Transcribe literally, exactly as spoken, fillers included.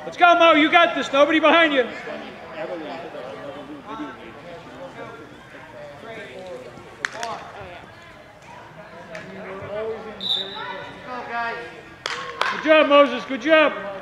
Let's go, Mo. You got this. Nobody behind you. Good job, Moses. Good job.